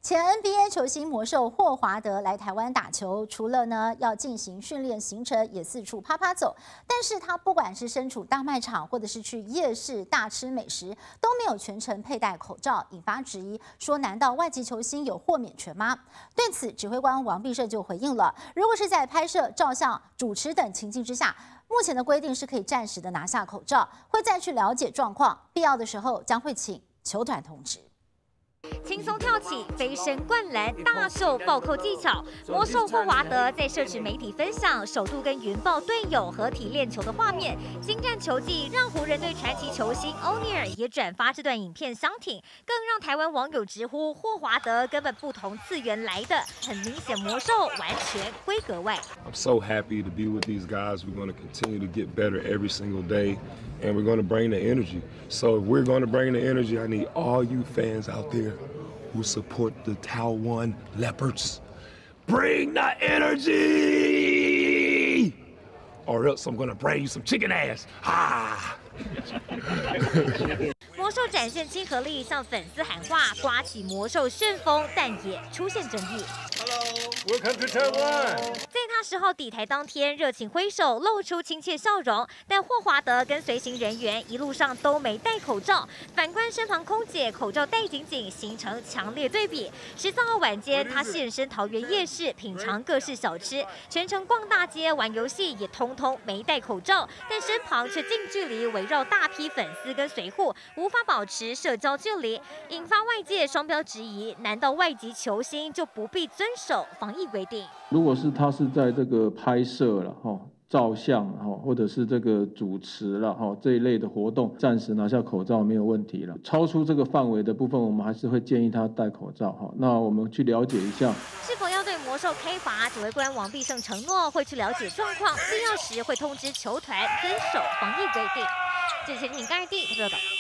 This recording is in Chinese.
前 NBA 球星魔兽霍华德来台湾打球，除了呢要进行训练行程，也四处趴走。但是他不管是身处大卖场，或者是去夜市大吃美食，都没有全程佩戴口罩，引发质疑。说难道外籍球星有豁免权吗？对此，指挥官王必胜就回应了：如果是在拍摄、照相、主持等情境之下，目前的规定是可以暂时的拿下口罩，会再去了解状况，必要的时候将会请球团通知。 轻松跳起，飞身灌篮，大秀暴扣技巧。魔兽霍华德在社群媒体分享首度跟云豹队友合体练球的画面，精湛球技让湖人队传奇球星欧尼尔也转发这段影片相挺，更让台湾网友直呼霍华德根本不同次元来的，很明显魔兽完全规格外。 I'm so happy to be with these guys. We're going to continue to get better every single day, and we're going to bring the energy. So if we're going to bring the energy, I need all you fans out there who support the Taiwan Leopards. Bring the energy! Or else I'm gonna bring you some chicken ass. Ah! 魔兽展现亲和力，向粉丝喊话，刮起魔兽旋风，但也出现争议。 Hello, welcome to Taiwan. 在他10号抵台当天，热情挥手，露出亲切笑容。但霍华德跟随行人员一路上都没戴口罩，反观身旁空姐口罩戴紧紧，形成强烈对比。14号晚间，他现身桃园夜市，品尝各式小吃，全程逛大街、玩游戏，也通通没戴口罩，但身旁却近距离围绕大批粉丝跟随护，无法保持社交距离，引发外界双标质疑：难道外籍球星就不必遵守防疫规定？ 如果是他是在这个拍摄了哈、照相或者是这个主持了这一类的活动，暂时拿下口罩没有问题了。超出这个范围的部分，我们还是会建议他戴口罩哈。那我们去了解一下， 是否要对魔兽开罚？指挥官王必胜承诺会去了解状况，必要时会通知球团遵守防疫规定。这是前景盖地特别报道。